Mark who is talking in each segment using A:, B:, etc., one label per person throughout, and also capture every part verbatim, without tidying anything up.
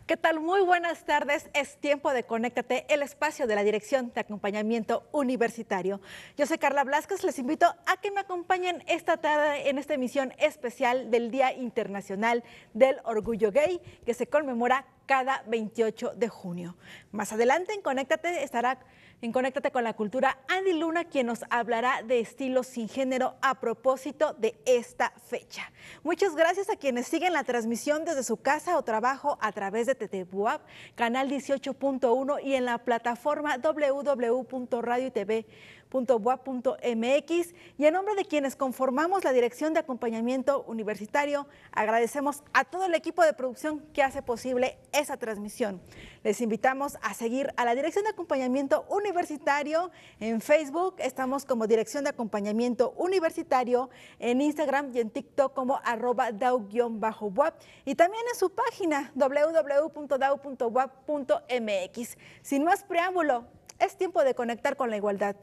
A: ¿Qué tal? Muy buenas tardes. Es tiempo de Conéctate, el espacio de la Dirección de Acompañamiento Universitario. Yo soy Carla Blasquez, les invito a que me acompañen esta tarde en esta emisión especial del Día Internacional del Orgullo Gay, que se conmemora cada veintiocho de junio. Más adelante en Conéctate estará en Conéctate con la Cultura Andy Luna, quien nos hablará de estilos sin género a propósito de esta fecha. Muchas gracias a quienes siguen la transmisión desde su casa o trabajo a través de T T W A P, canal dieciocho punto uno y en la plataforma w w w punto radio y t v punto w a p punto m x. Y en nombre de quienes conformamos la Dirección de Acompañamiento Universitario, agradecemos a todo el equipo de producción que hace posible esa transmisión. Les invitamos a seguir a la Dirección de Acompañamiento Universitario en Facebook. Estamos como Dirección de Acompañamiento Universitario, en Instagram y en TikTok como arroba D A U-W A P, y también en su página w w w punto d a u punto w a p punto m x. Sin más preámbulo, es tiempo de conectar con la igualdad.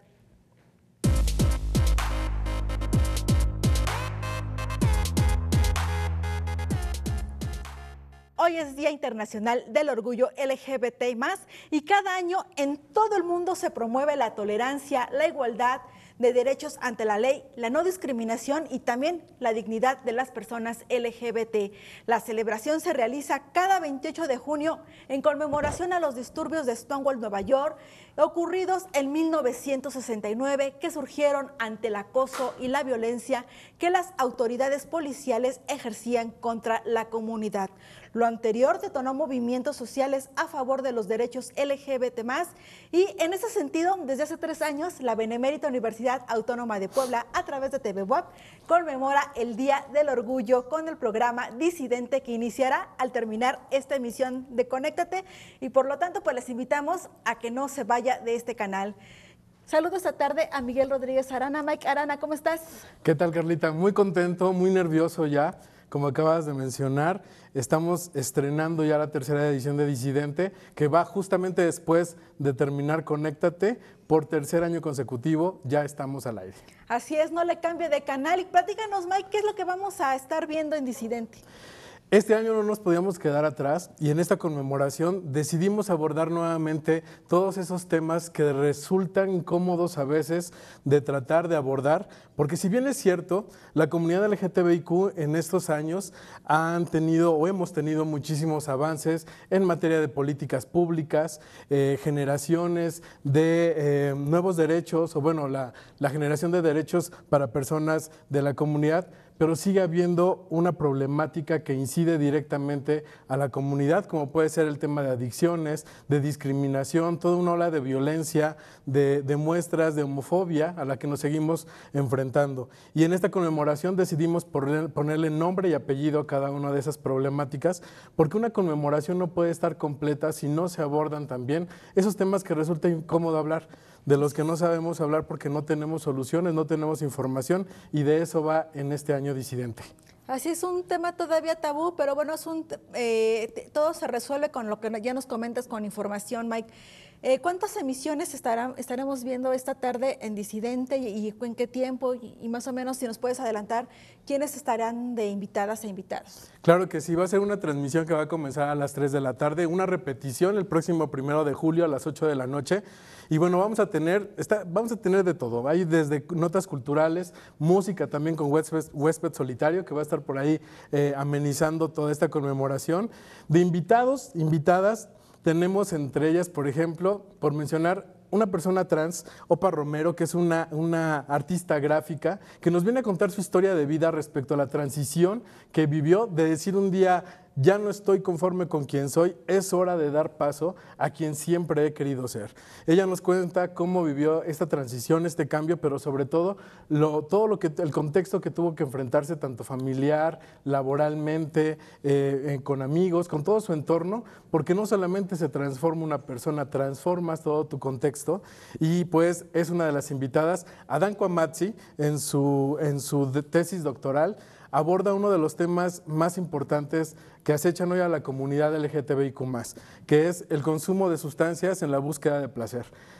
A: Hoy es Día Internacional del Orgullo L G B T más, y cada año en todo el mundo se promueve la tolerancia, la igualdad de derechos ante la ley, la no discriminación y también la dignidad de las personas L G B T. La celebración se realiza cada veintiocho de junio en conmemoración a los disturbios de Stonewall, Nueva York, ocurridos en mil novecientos sesenta y nueve, que surgieron ante el acoso y la violencia que las autoridades policiales ejercían contra la comunidad. Lo anterior detonó movimientos sociales a favor de los derechos L G B T más, y en ese sentido, desde hace tres años, la Benemérita Universidad Autónoma de Puebla, a través de T V W A P, conmemora el Día del Orgullo con el programa Disidente, que iniciará al terminar esta emisión de Conéctate, y por lo tanto, pues les invitamos a que no se vaya de este canal. Saludos esta tarde a Miguel Rodríguez Arana. Mike Arana, ¿cómo estás?
B: ¿Qué tal, Carlita? Muy contento, muy nervioso ya. Como acabas de mencionar, estamos estrenando ya la tercera edición de Disidente, que va justamente después de terminar Conéctate. Por tercer año consecutivo ya estamos al aire.
A: Así es, no le cambie de canal. Y platícanos, Mike, ¿qué es lo que vamos a estar viendo en Disidente?
B: Este año no nos podíamos quedar atrás, y en esta conmemoración decidimos abordar nuevamente todos esos temas que resultan incómodos a veces de tratar de abordar, porque si bien es cierto, la comunidad L G T B I Q en estos años han tenido o hemos tenido muchísimos avances en materia de políticas públicas, eh, generaciones de eh, nuevos derechos, o bueno, la, la generación de derechos para personas de la comunidad, pero sigue habiendo una problemática que incide directamente a la comunidad, como puede ser el tema de adicciones, de discriminación, toda una ola de violencia, de, de muestras de homofobia a la que nos seguimos enfrentando. Y en esta conmemoración decidimos poner, ponerle nombre y apellido a cada una de esas problemáticas, porque una conmemoración no puede estar completa si no se abordan también esos temas que resulta incómodo hablar, de los que no sabemos hablar porque no tenemos soluciones, no tenemos información, y de eso va en este año Disidente.
A: Así es, un tema todavía tabú, pero bueno, es un, eh, todo se resuelve con lo que ya nos comentas con información, Mike. Eh, ¿Cuántas emisiones estarán, estaremos viendo esta tarde en Disidente, y, y en qué tiempo? Y, y más o menos, si nos puedes adelantar, ¿quiénes estarán de invitadas e invitados?
B: Claro que sí, va a ser una transmisión que va a comenzar a las tres de la tarde, una repetición el próximo primero de julio a las ocho de la noche. Y bueno, vamos a tener, está, vamos a tener de todo. Hay desde notas culturales, música también con Huésped, Huésped Solitario, que va a estar por ahí eh, amenizando toda esta conmemoración. De invitados, invitadas, tenemos entre ellas, por ejemplo, por mencionar, una persona trans, Opa Romero, que es una, una artista gráfica, que nos viene a contar su historia de vida respecto a la transición que vivió, de decir un día, ya no estoy conforme con quien soy, es hora de dar paso a quien siempre he querido ser. Ella nos cuenta cómo vivió esta transición, este cambio, pero sobre todo, lo, todo lo que, el contexto que tuvo que enfrentarse, tanto familiar, laboralmente, eh, eh, con amigos, con todo su entorno, porque no solamente se transforma una persona, transformas todo tu contexto, y pues es una de las invitadas. Adán Cuamazzi, en su, en su tesis doctoral, aborda uno de los temas más importantes que acechan hoy a la comunidad L G T B I Q más, que es el consumo de sustancias en la búsqueda de placer.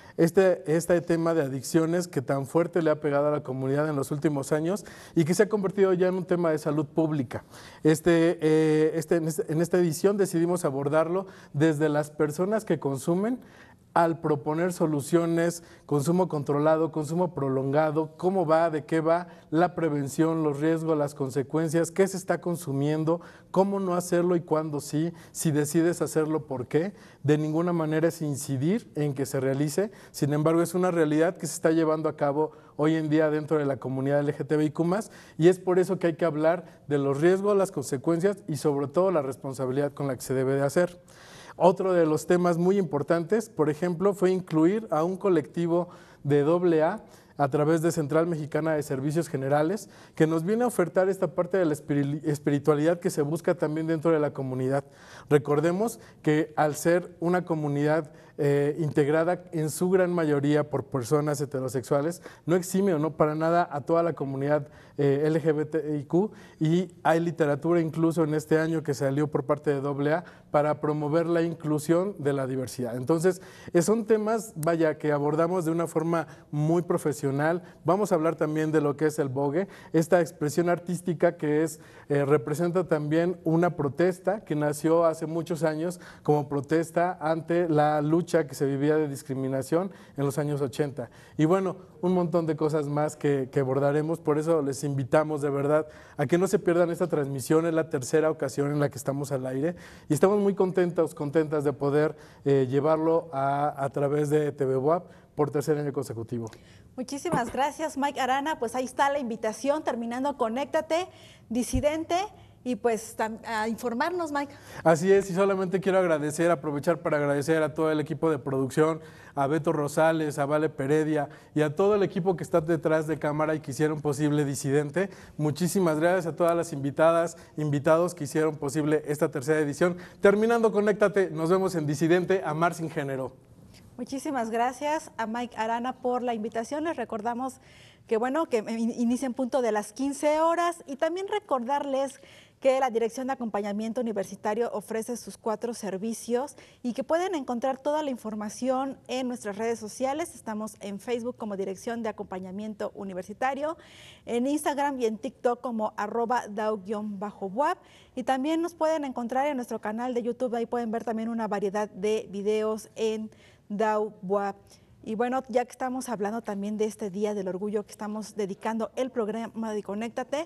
B: Este, este tema de adicciones que tan fuerte le ha pegado a la comunidad en los últimos años y que se ha convertido ya en un tema de salud pública. Este, eh, este, en, este, en esta edición decidimos abordarlo desde las personas que consumen, al proponer soluciones, consumo controlado, consumo prolongado, cómo va, de qué va, la prevención, los riesgos, las consecuencias, qué se está consumiendo, cómo no hacerlo y cuándo sí, si decides hacerlo, por qué. De ninguna manera es incidir en que se realice, sin embargo es una realidad que se está llevando a cabo hoy en día dentro de la comunidad L G T B I Q más, y es por eso que hay que hablar de los riesgos, las consecuencias y sobre todo la responsabilidad con la que se debe de hacer. Otro de los temas muy importantes, por ejemplo, fue incluir a un colectivo de doble A a través de Central Mexicana de Servicios Generales, que nos viene a ofertar esta parte de la espiritualidad que se busca también dentro de la comunidad. Recordemos que al ser una comunidad eh, integrada en su gran mayoría por personas heterosexuales, no exime o no para nada a toda la comunidad eh, L G B T I Q, y hay literatura incluso en este año que salió por parte de doble A para promover la inclusión de la diversidad. Entonces, son temas, vaya, que abordamos de una forma muy profesional. Vamos a hablar también de lo que es el vogue, esta expresión artística que es, eh, representa también una protesta que nació hace muchos años como protesta ante la lucha que se vivía de discriminación en los años ochenta. Y bueno, un montón de cosas más que, que abordaremos, por eso les invitamos de verdad a que no se pierdan esta transmisión. Es la tercera ocasión en la que estamos al aire y estamos muy contentos, contentas de poder eh, llevarlo a, a través de T V W A P por tercer año consecutivo.
A: Muchísimas gracias, Mike Arana. Pues ahí está la invitación, terminando Conéctate, Disidente, y pues a informarnos, Mike.
B: Así es, y solamente quiero agradecer, aprovechar para agradecer a todo el equipo de producción, a Beto Rosales, a Vale Peredia y a todo el equipo que está detrás de cámara y que hicieron posible Disidente. Muchísimas gracias a todas las invitadas, invitados que hicieron posible esta tercera edición. Terminando Conéctate, nos vemos en Disidente, Amar sin género.
A: Muchísimas gracias a Mike Arana por la invitación. Les recordamos que bueno, que inicia en punto de las quince horas, y también recordarles que la Dirección de Acompañamiento Universitario ofrece sus cuatro servicios y que pueden encontrar toda la información en nuestras redes sociales. Estamos en Facebook como Dirección de Acompañamiento Universitario, en Instagram y en TikTok como arroba dao-wap, y también nos pueden encontrar en nuestro canal de YouTube. Ahí pueden ver también una variedad de videos en dao-wap. Y bueno, ya que estamos hablando también de este Día del Orgullo que estamos dedicando el programa de Conéctate,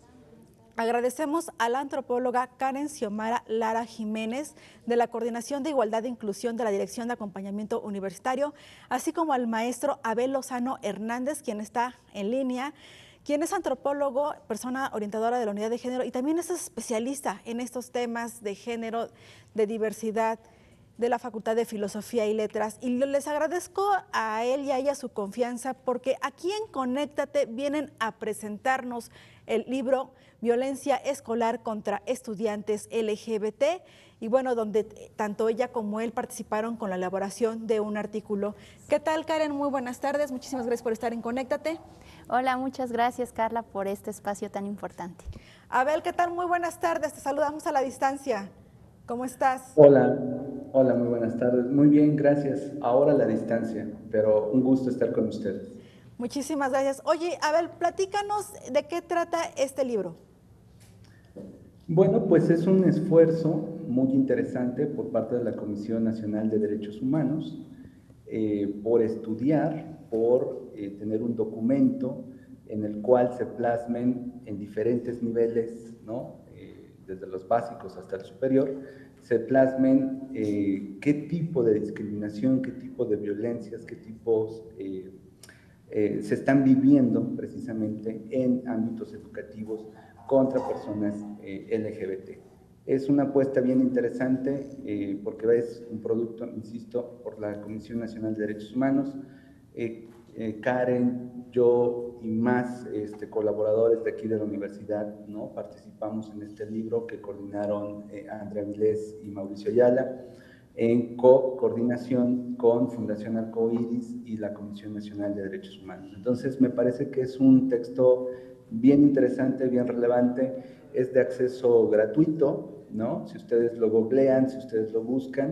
A: agradecemos a la antropóloga Karen Xiomara Lara Jiménez de la Coordinación de Igualdad e Inclusión de la Dirección de Acompañamiento Universitario, así como al maestro Abel Lozano Hernández, quien está en línea, quien es antropólogo, persona orientadora de la unidad de género y también es especialista en estos temas de género, de diversidad, de la Facultad de Filosofía y Letras. Y les agradezco a él y a ella su confianza, porque aquí en Conéctate vienen a presentarnos el libro Violencia Escolar contra Estudiantes L G B T, y bueno, donde tanto ella como él participaron con la elaboración de un artículo. ¿Qué tal, Karen? Muy buenas tardes, muchísimas gracias por estar en Conéctate.
C: Hola, muchas gracias, Carla, por este espacio tan importante.
A: Abel, ¿qué tal? Muy buenas tardes, te saludamos a la distancia. ¿Cómo estás?
D: Hola, hola, muy buenas tardes. Muy bien, gracias. Ahora a la distancia, pero un gusto estar con ustedes.
A: Muchísimas gracias. Oye, Abel, platícanos de qué trata este libro.
D: Bueno, pues es un esfuerzo muy interesante por parte de la Comisión Nacional de Derechos Humanos eh, por estudiar, por eh, tener un documento en el cual se plasmen en diferentes niveles, ¿no? Desde los básicos hasta el superior, se plasmen eh, qué tipo de discriminación, qué tipo de violencias, qué tipos eh, eh, se están viviendo precisamente en ámbitos educativos contra personas eh, L G B T. Es una apuesta bien interesante eh, porque es un producto, insisto, por la Comisión Nacional de Derechos Humanos. Eh, eh, Karen, yo y más este, colaboradores de aquí de la universidad, ¿no? Participamos en este libro que coordinaron eh, Andrea Vilés y Mauricio Ayala, en co-coordinación con Fundación Arcoíris y la Comisión Nacional de Derechos Humanos. Entonces, me parece que es un texto bien interesante, bien relevante, es de acceso gratuito, ¿no? Si ustedes lo googlean, si ustedes lo buscan,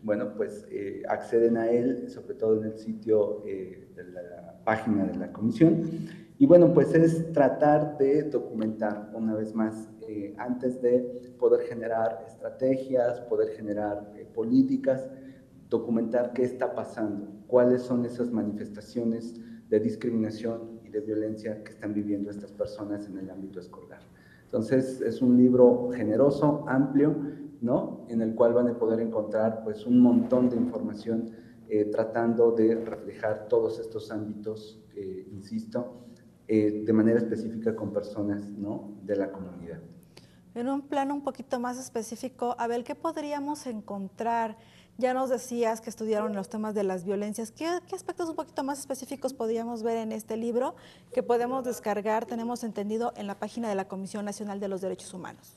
D: bueno, pues eh, acceden a él, sobre todo en el sitio eh, de la página de la comisión. Y bueno, pues es tratar de documentar una vez más, eh, antes de poder generar estrategias, poder generar eh, políticas, documentar qué está pasando, cuáles son esas manifestaciones de discriminación y de violencia que están viviendo estas personas en el ámbito escolar. Entonces, es un libro generoso, amplio, ¿no? En el cual van a poder encontrar pues, un montón de información eh, tratando de reflejar todos estos ámbitos, eh, insisto, eh, de manera específica con personas, ¿no?, de la comunidad.
A: En un plano un poquito más específico, Abel, ¿qué podríamos encontrar? Ya nos decías que estudiaron los temas de las violencias. ¿Qué, qué aspectos un poquito más específicos podríamos ver en este libro que podemos descargar, tenemos entendido, en la página de la Comisión Nacional de los Derechos Humanos?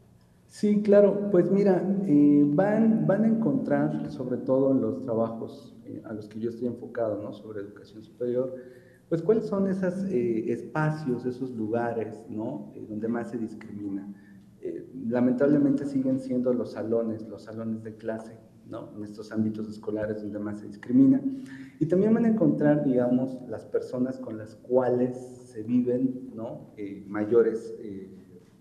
D: Sí, claro. Pues mira, eh, van, van a encontrar, sobre todo en los trabajos eh, a los que yo estoy enfocado, ¿no?, sobre educación superior, pues cuáles son esos eh, espacios, esos lugares, ¿no?, eh, donde más se discrimina. Eh, lamentablemente siguen siendo los salones, los salones de clase, ¿no?, en estos ámbitos escolares donde más se discrimina. Y también van a encontrar, digamos, las personas con las cuales se viven, ¿no?, eh, mayores eh,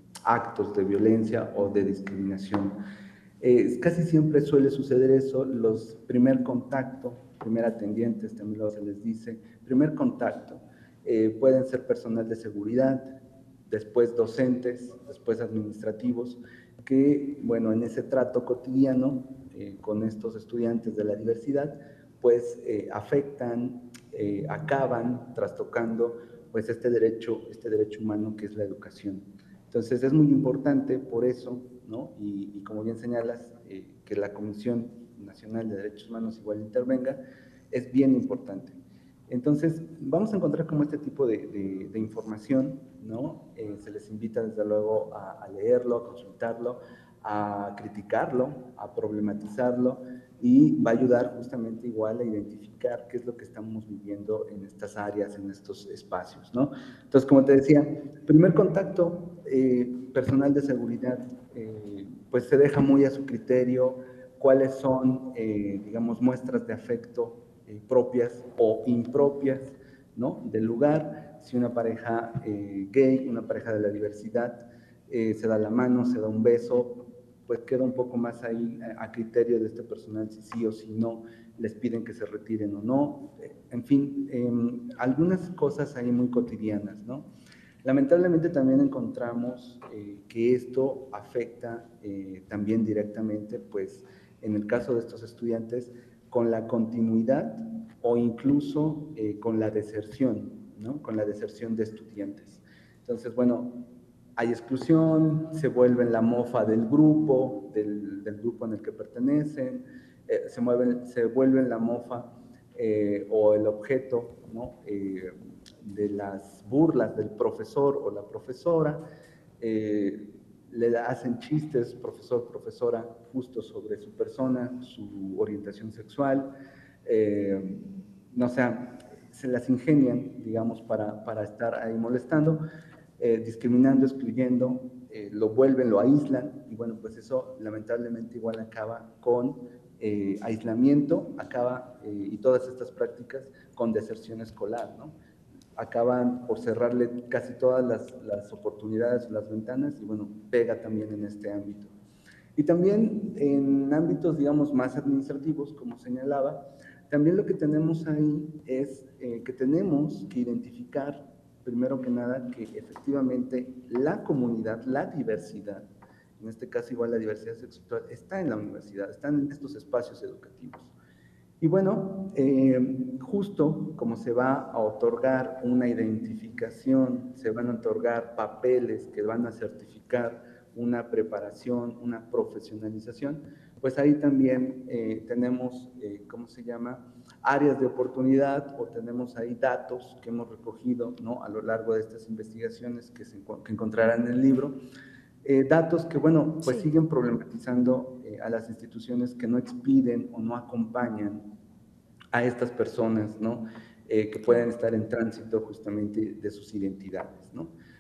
D: actos de violencia o de discriminación. Eh, casi siempre suele suceder eso, los primer contacto, primer atendientes, también luego se les dice, primer contacto, eh, pueden ser personal de seguridad, después docentes, después administrativos, que, bueno, en ese trato cotidiano eh, con estos estudiantes de la diversidad, pues eh, afectan, eh, acaban trastocando pues este derecho, este derecho humano que es la educación. Entonces es muy importante por eso, ¿no? Y, y como bien señalas, eh, que la Comisión Nacional de Derechos Humanos igual intervenga, es bien importante. Entonces, vamos a encontrar como este tipo de, de, de información, ¿no? Eh, se les invita desde luego a, a leerlo, a consultarlo, a criticarlo, a problematizarlo, y va a ayudar justamente igual a identificar qué es lo que estamos viviendo en estas áreas, en estos espacios, ¿no? Entonces, como te decía, primer contacto, eh, personal de seguridad, eh, pues se deja muy a su criterio cuáles son, eh, digamos, muestras de afecto eh, propias o impropias, ¿no?, del lugar. Si una pareja eh, gay, una pareja de la diversidad, eh, se da la mano, se da un beso, pues queda un poco más ahí a, a criterio de este personal si sí o si no, les piden que se retiren o no. En fin, eh, algunas cosas ahí muy cotidianas, ¿no? Lamentablemente también encontramos eh, que esto afecta eh, también directamente, pues en el caso de estos estudiantes, con la continuidad o incluso eh, con la deserción, ¿no?, con la deserción de estudiantes. Entonces, bueno, hay exclusión, se vuelven la mofa del grupo, del, del grupo en el que pertenecen, eh, se, mueven, se vuelven la mofa eh, o el objeto, ¿no?, eh, de las burlas del profesor o la profesora, eh, le hacen chistes, profesor, profesora, justo sobre su persona, su orientación sexual, eh, no sé, se las ingenian, digamos, para, para estar ahí molestando, eh, discriminando, excluyendo, eh, lo vuelven, lo aíslan, y bueno, pues eso lamentablemente igual acaba con eh, aislamiento, acaba, eh, y todas estas prácticas, con deserción escolar, ¿no? Acaban por cerrarle casi todas las, las oportunidades, las ventanas, y bueno, pega también en este ámbito. Y también en ámbitos, digamos, más administrativos, como señalaba, también lo que tenemos ahí es eh, que tenemos que identificar, primero que nada, que efectivamente la comunidad, la diversidad, en este caso igual la diversidad sexual, está en la universidad, está en estos espacios educativos. Y bueno, eh, justo como se va a otorgar una identificación, se van a otorgar papeles que van a certificar una preparación, una profesionalización, pues ahí también eh, tenemos, eh, ¿cómo se llama?, áreas de oportunidad, o tenemos ahí datos que hemos recogido, ¿no?, a lo largo de estas investigaciones que, se, que encontrarán en el libro. Eh, datos que, bueno, pues sí. siguen problematizando eh, a las instituciones que no expiden o no acompañan a estas personas, ¿no?, eh, que pueden estar en tránsito justamente de sus identidades, ¿no?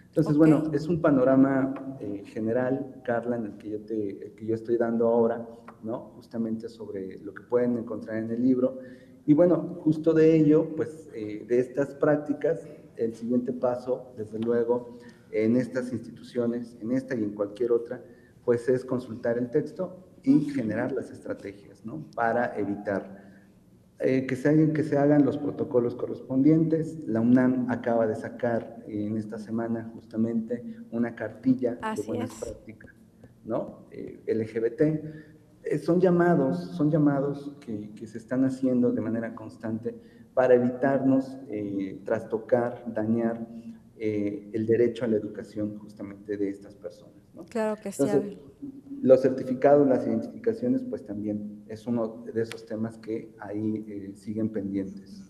D: Entonces,
A: Ok.
D: bueno, es un panorama eh, general, Carla, en el que, yo te, el que yo estoy dando ahora, ¿no? Justamente sobre lo que pueden encontrar en el libro. Y bueno, justo de ello, pues eh, de estas prácticas, el siguiente paso, desde luego, en estas instituciones, en esta y en cualquier otra, pues es consultar el texto y generar las estrategias, ¿no? Para evitar eh, que, se hagan, que se hagan los protocolos correspondientes. La UNAM acaba de sacar eh, en esta semana justamente una cartilla de
A: Así
D: buenas
A: es.
D: prácticas, ¿no? Eh, L G B T. Eh, son llamados, son llamados que, que, se están haciendo de manera constante para evitarnos eh, trastocar, dañar eh, el derecho a la educación justamente de estas personas, ¿no?
A: Claro que sí,
D: Entonces,
A: Abel.
D: los certificados, las identificaciones, pues también es uno de esos temas que ahí eh, siguen pendientes.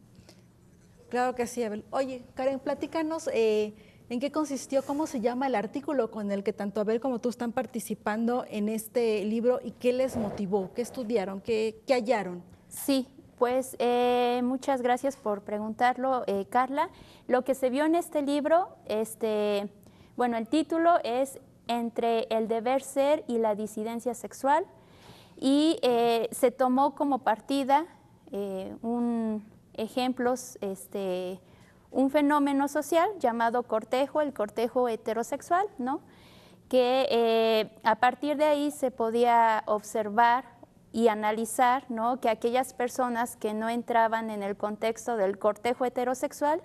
A: Claro que sí, Abel. Oye, Karen, platícanos eh, en qué consistió, cómo se llama el artículo con el que tanto Abel como tú están participando en este libro y qué les motivó, qué estudiaron, qué, qué hallaron.
C: Sí, pues eh, muchas gracias por preguntarlo, eh, Carla. Lo que se vio en este libro, este, bueno, el título es Entre el deber ser y la disidencia sexual, y eh, se tomó como partida eh, un ejemplos, este, un fenómeno social llamado cortejo, el cortejo heterosexual, ¿no? Que eh, a partir de ahí se podía observar y analizar, ¿no?, que aquellas personas que no entraban en el contexto del cortejo heterosexual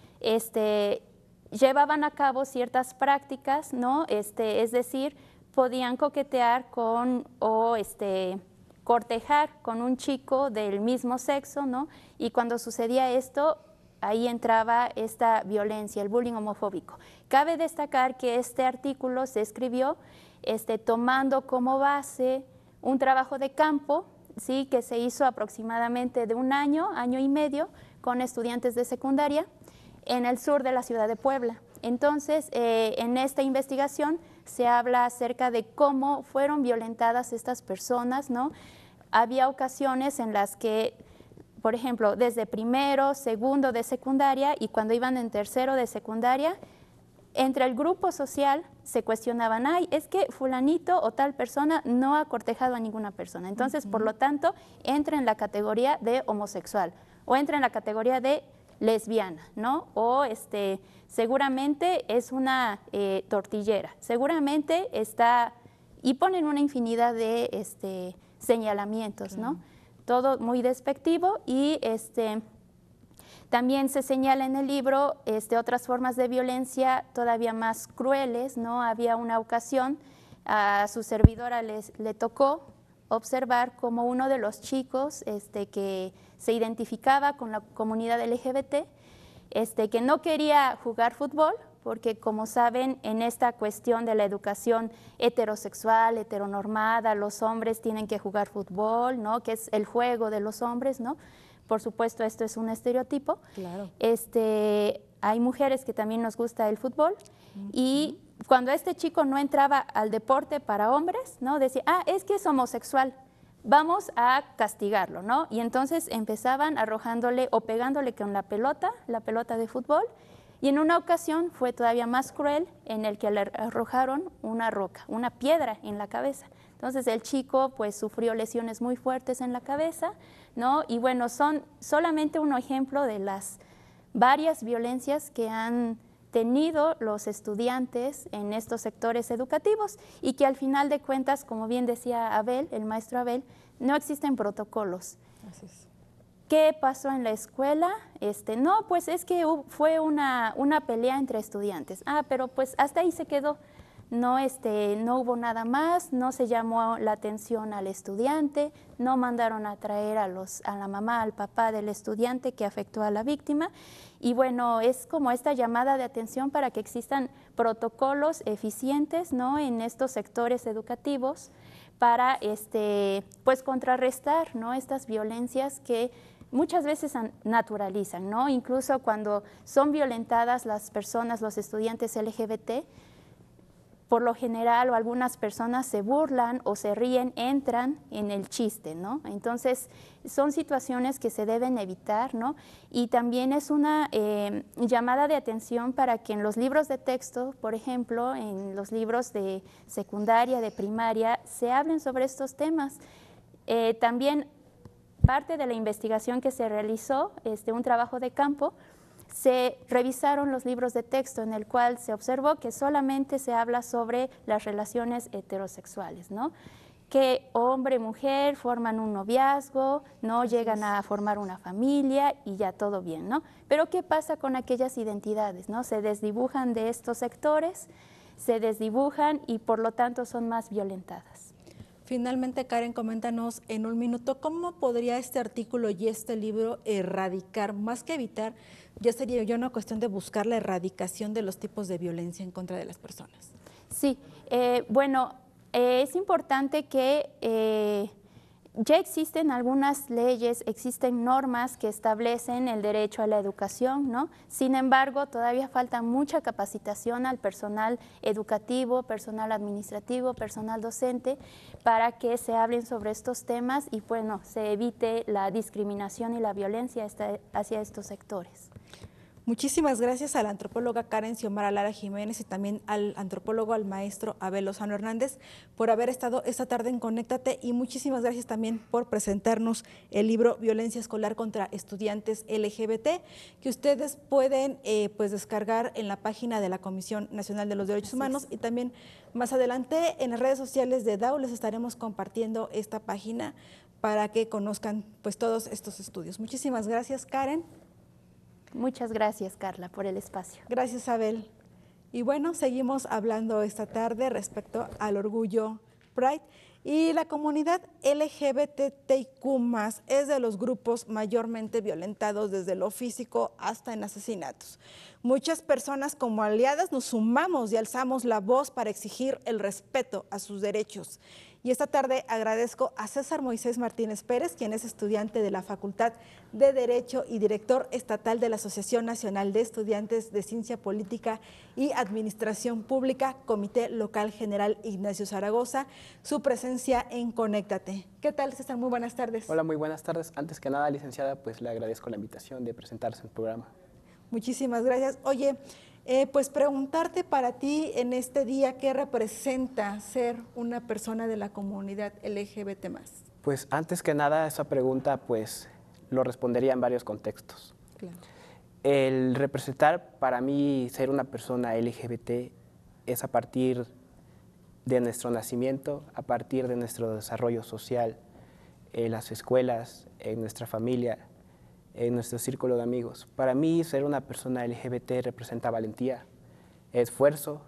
C: este, llevaban a cabo ciertas prácticas, ¿no? Este, es decir, podían coquetear con o este, cortejar con un chico del mismo sexo, ¿no? Y cuando sucedía esto, ahí entraba esta violencia, el bullying homofóbico. Cabe destacar que este artículo se escribió este, tomando como base un trabajo de campo, ¿sí?, que se hizo aproximadamente de un año, año y medio, con estudiantes de secundaria en el sur de la ciudad de Puebla. Entonces, eh, en esta investigación se habla acerca de cómo fueron violentadas estas personas, ¿no? Había ocasiones en las que, por ejemplo, desde primero, segundo de secundaria y cuando iban en tercero de secundaria, entre el grupo social se cuestionaban, ay, es que fulanito o tal persona no ha cortejado a ninguna persona, entonces, uh-huh, por lo tanto, entra en la categoría de homosexual o entra en la categoría de lesbiana, ¿no? O este, seguramente es una eh, tortillera, seguramente está, y ponen una infinidad de este, señalamientos, claro, ¿no? Todo muy despectivo y este... También se señala en el libro este, otras formas de violencia todavía más crueles, ¿no? Había una ocasión, a su servidora les, le tocó observar como uno de los chicos este, que se identificaba con la comunidad L G B T, este, que no quería jugar fútbol, porque como saben, en esta cuestión de la educación heterosexual, heteronormada, los hombres tienen que jugar fútbol, ¿no? Que es el juego de los hombres, ¿no? Por supuesto, esto es un estereotipo.
A: Claro.
C: Este, hay mujeres que también nos gusta el fútbol, uh-huh, y cuando este chico no entraba al deporte para hombres, ¿no?, decía, ah, es que es homosexual, vamos a castigarlo, ¿no? Y entonces empezaban arrojándole o pegándole con la pelota, la pelota de fútbol, y en una ocasión fue todavía más cruel, en el que le arrojaron una roca, una piedra en la cabeza. Entonces el chico pues sufrió lesiones muy fuertes en la cabeza, ¿no? Y bueno, son solamente un ejemplo de las varias violencias que han tenido los estudiantes en estos sectores educativos y que al final de cuentas, como bien decía Abel, el maestro Abel, no existen protocolos.
A: Así es.
C: ¿Qué pasó en la escuela? Este, no, pues es que fue una, una pelea entre estudiantes. Ah, pero pues hasta ahí se quedó. No, este, no hubo nada más, no se llamó la atención al estudiante, no mandaron a traer a, los, a la mamá, al papá del estudiante que afectó a la víctima. Y bueno, es como esta llamada de atención para que existan protocolos eficientes, ¿no?, en estos sectores educativos para este, pues contrarrestar, ¿no?, estas violencias que muchas veces naturalizan, ¿no? Incluso cuando son violentadas las personas, los estudiantes L G B T, por lo general o algunas personas se burlan o se ríen, entran en el chiste, ¿no? Entonces, son situaciones que se deben evitar, ¿no? Y también es una eh, llamada de atención para que en los libros de texto, por ejemplo, en los libros de secundaria, de primaria, se hablen sobre estos temas. Eh, también parte de la investigación que se realizó, este, un trabajo de campo, se revisaron los libros de texto en el cual se observó que solamente se habla sobre las relaciones heterosexuales, ¿no? Que hombre y mujer forman un noviazgo, no llegan a formar una familia y ya todo bien, ¿no? Pero ¿qué pasa con aquellas identidades, no? Se desdibujan de estos sectores, se desdibujan y por lo tanto son más violentadas.
A: Finalmente, Karen, coméntanos en un minuto, ¿cómo podría este artículo y este libro erradicar, más que evitar, ya sería ya una cuestión de buscar la erradicación de los tipos de violencia en contra de las personas?
C: Sí, eh, bueno, eh, es importante que eh, ya existen algunas leyes, existen normas que establecen el derecho a la educación, ¿no? Sin embargo, todavía falta mucha capacitación al personal educativo, personal administrativo, personal docente, para que se hablen sobre estos temas y, bueno, se evite la discriminación y la violencia hacia estos sectores.
A: Muchísimas gracias a la antropóloga Karen Xiomara Lara Jiménez y también al antropólogo, al maestro Abel Lozano Hernández, por haber estado esta tarde en Conéctate, y muchísimas gracias también por presentarnos el libro Violencia Escolar contra Estudiantes L G B T, que ustedes pueden eh, pues descargar en la página de la Comisión Nacional de los Derechos Humanos, y también más adelante en las redes sociales de D A U les estaremos compartiendo esta página para que conozcan pues todos estos estudios. Muchísimas gracias, Karen.
C: Muchas gracias, Carla, por el espacio.
A: Gracias, Abel. Y bueno, seguimos hablando esta tarde respecto al orgullo Pride. Y la comunidad L G B T I Q más, es de los grupos mayormente violentados desde lo físico hasta en asesinatos. Muchas personas como aliadas nos sumamos y alzamos la voz para exigir el respeto a sus derechos. Y esta tarde agradezco a César Moisés Martínez Pérez, quien es estudiante de la Facultad de Derecho y director estatal de la Asociación Nacional de Estudiantes de Ciencia Política y Administración Pública, Comité Local General Ignacio Zaragoza, su presencia en Conéctate. ¿Qué tal, César? Muy buenas tardes.
E: Hola, muy buenas tardes. Antes que nada, licenciada, pues le agradezco la invitación de presentarse en el programa.
A: Muchísimas gracias. Oye, Eh, pues preguntarte para ti en este día, ¿qué representa ser una persona de la comunidad L G B T más?
E: Pues antes que nada, esa pregunta pues lo respondería en varios contextos.
A: Claro.
E: El representar para mí ser una persona L G B T es a partir de nuestro nacimiento, a partir de nuestro desarrollo social, en las escuelas, en nuestra familia, en nuestro círculo de amigos. Para mí, ser una persona L G B T representa valentía, esfuerzo,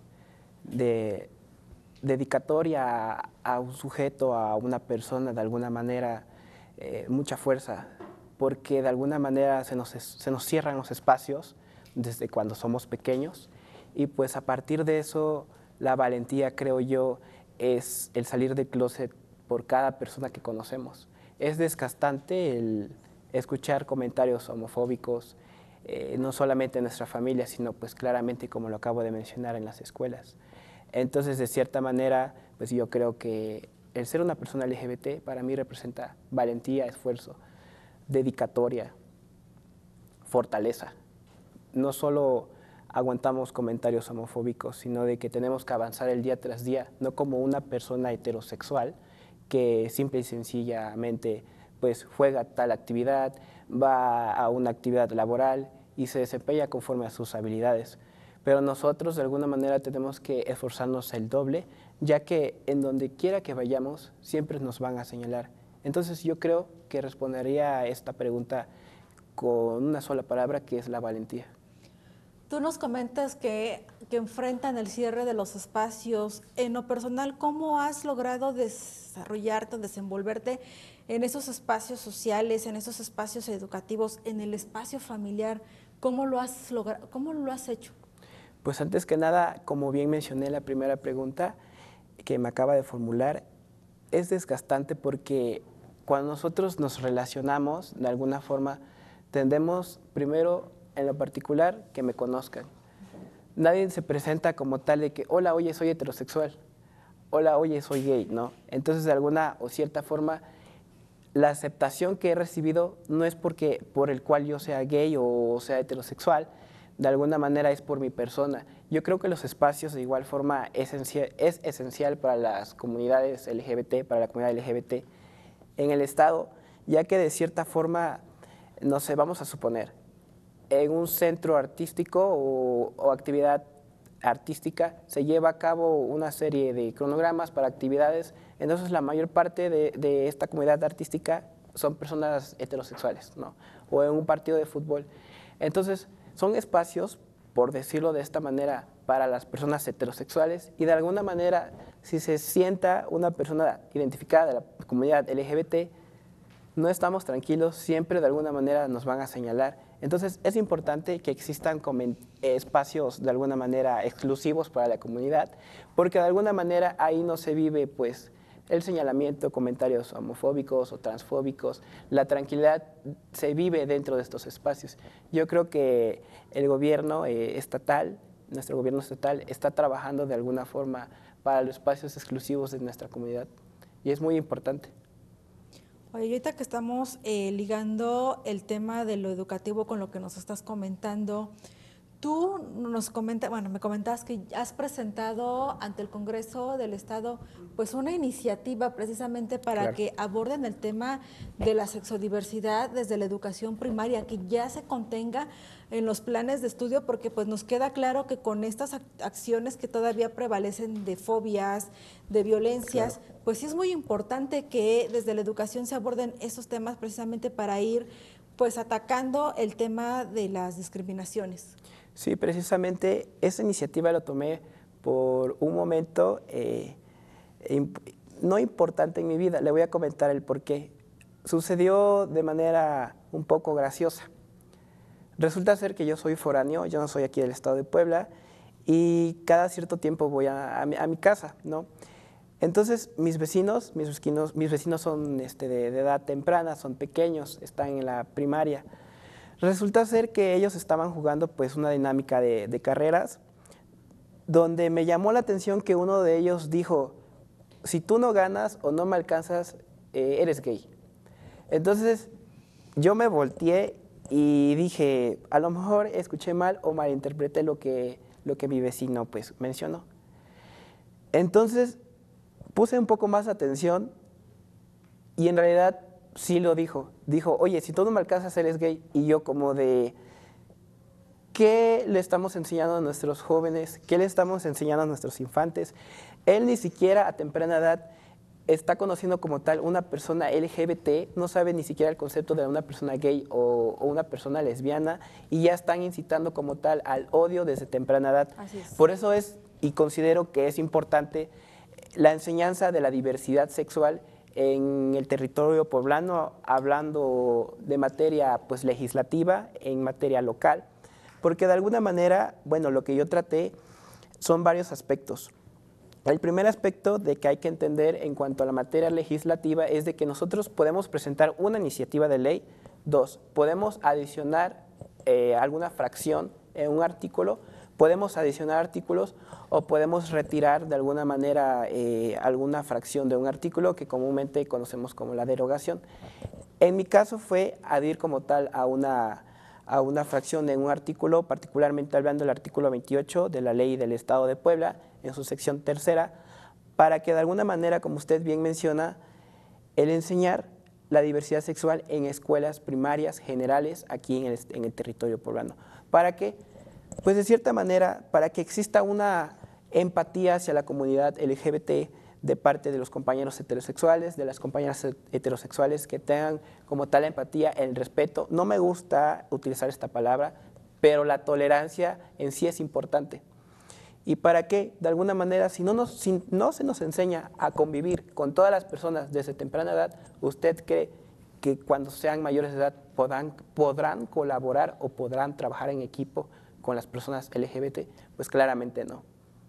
E: de, dedicatoria a, a un sujeto, a una persona, de alguna manera, eh, mucha fuerza, porque de alguna manera se nos, se nos cierran los espacios desde cuando somos pequeños, y pues a partir de eso, la valentía, creo yo, es el salir del closet por cada persona que conocemos. Es desgastante el escuchar comentarios homofóbicos, eh, no solamente en nuestra familia, sino pues claramente, como lo acabo de mencionar, en las escuelas. Entonces, de cierta manera, pues yo creo que el ser una persona L G B T para mí representa valentía, esfuerzo, dedicatoria, fortaleza. No solo aguantamos comentarios homofóbicos, sino de que tenemos que avanzar el día tras día, no como una persona heterosexual que simple y sencillamente pues juega tal actividad, va a una actividad laboral y se desempeña conforme a sus habilidades. Pero nosotros de alguna manera tenemos que esforzarnos el doble, ya que en donde quiera que vayamos siempre nos van a señalar. Entonces yo creo que respondería a esta pregunta con una sola palabra, que es la valentía.
A: Tú nos comentas que, que enfrentan el cierre de los espacios. En lo personal, ¿cómo has logrado desarrollarte, desenvolverte en esos espacios sociales, en esos espacios educativos, en el espacio familiar? ¿Cómo lo has logrado? ¿Cómo lo has hecho?
E: Pues antes que nada, como bien mencioné en la primera pregunta que me acaba de formular, es desgastante porque cuando nosotros nos relacionamos, de alguna forma, tendemos primero, en lo particular, que me conozcan. nadie se presenta como tal de que, hola, oye, soy heterosexual, hola, oye, soy gay, ¿no? Entonces, de alguna o cierta forma, la aceptación que he recibido no es porque por el cual yo sea gay o sea heterosexual, de alguna manera es por mi persona. Yo creo que los espacios de igual forma esencial, es esencial para las comunidades L G B T, para la comunidad L G B T en el Estado, ya que de cierta forma, no sé, vamos a suponer, en un centro artístico o, o actividad artística se lleva a cabo una serie de cronogramas para actividades, entonces la mayor parte de, de esta comunidad artística son personas heterosexuales, ¿no? O en un partido de fútbol. Entonces, son espacios, por decirlo de esta manera, para las personas heterosexuales y de alguna manera, si se sienta una persona identificada de la comunidad L G B T, no estamos tranquilos, siempre de alguna manera nos van a señalar. Entonces, es importante que existan espacios de alguna manera exclusivos para la comunidad, porque de alguna manera ahí no se vive pues el señalamiento, comentarios homofóbicos o transfóbicos. La tranquilidad se vive dentro de estos espacios. Yo creo que el gobierno eh, estatal, nuestro gobierno estatal, está trabajando de alguna forma para los espacios exclusivos de nuestra comunidad y es muy importante.
A: Oye, ahorita que estamos eh, ligando el tema de lo educativo con lo que nos estás comentando, tú nos comentas, bueno, me comentas que has presentado ante el Congreso del Estado pues una iniciativa precisamente para
E: Claro.
A: que aborden el tema de la sexodiversidad desde la educación primaria, que ya se contenga en los planes de estudio, porque pues nos queda claro que con estas acciones que todavía prevalecen de fobias, de violencias, claro, pues sí es muy importante que desde la educación se aborden esos temas precisamente para ir pues atacando el tema de las discriminaciones.
E: Sí, precisamente esa iniciativa la tomé por un momento eh, imp no importante en mi vida. Le voy a comentar el por qué. Sucedió de manera un poco graciosa. Resulta ser que yo soy foráneo, yo no soy aquí del estado de Puebla, y cada cierto tiempo voy a, a, mi, a mi casa, ¿no? Entonces, mis vecinos, mis vecinos, mis vecinos son este, de, de edad temprana, son pequeños, están en la primaria. Resulta ser que ellos estaban jugando pues una dinámica de, de carreras, donde me llamó la atención que uno de ellos dijo, si tú no ganas o no me alcanzas, eh, eres gay. Entonces, yo me volteé y dije, a lo mejor escuché mal o malinterpreté lo que, lo que mi vecino pues mencionó. Entonces, puse un poco más atención y en realidad sí lo dijo. Dijo, oye, si tú no me alcanzas, eres gay. Y yo como de, ¿qué le estamos enseñando a nuestros jóvenes? ¿Qué le estamos enseñando a nuestros infantes? Él ni siquiera a temprana edad está conociendo como tal una persona L G B T, no sabe ni siquiera el concepto de una persona gay o, o una persona lesbiana y ya están incitando como tal al odio desde temprana edad.
A: Así es.
E: Por eso es, y considero que es importante, la enseñanza de la diversidad sexual en el territorio poblano, hablando de materia pues, legislativa, en materia local, porque de alguna manera, bueno, lo que yo traté son varios aspectos. El primer aspecto de que hay que entender en cuanto a la materia legislativa es de que nosotros podemos presentar una iniciativa de ley, dos, podemos adicionar eh, alguna fracción en un artículo, podemos adicionar artículos o podemos retirar de alguna manera eh, alguna fracción de un artículo que comúnmente conocemos como la derogación. En mi caso fue adherir como tal a una, a una fracción en un artículo, particularmente hablando del artículo veintiocho de la Ley del Estado de Puebla, en su sección tercera, para que de alguna manera, como usted bien menciona, el enseñar la diversidad sexual en escuelas primarias generales aquí en el, en el territorio poblano. ¿Para qué? Pues de cierta manera, para que exista una empatía hacia la comunidad L G B T de parte de los compañeros heterosexuales, de las compañeras heterosexuales que tengan como tal empatía, el respeto. No me gusta utilizar esta palabra, pero la tolerancia en sí es importante. ¿Y para qué? De alguna manera, si no, nos, si no se nos enseña a convivir con todas las personas desde temprana edad, ¿usted cree que cuando sean mayores de edad podrán, podrán colaborar o podrán trabajar en equipo con las personas L G B T? Pues claramente no.